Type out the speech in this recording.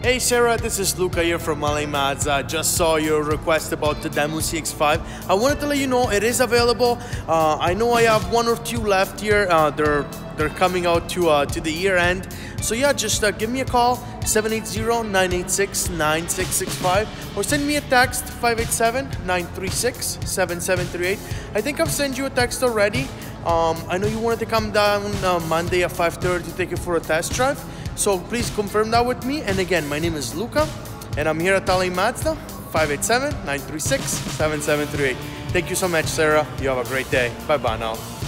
Hey Sarah, this is Luca here from Malay Mazda. Just saw your request about the Daewoo CX-5. I wanted to let you know it is available. I know I have one or two left here. They're coming out to the year end. So yeah, just give me a call, 780-986-9665, or send me a text, 587-936-7738. I think I've sent you a text already. I know you wanted to come down Monday at 5:30 to take it for a test drive. So please confirm that with me. And again, my name is Luca, and I'm here at Malay Mazda, 587-936-7738. Thank you so much, Sarah. You have a great day. Bye-bye now.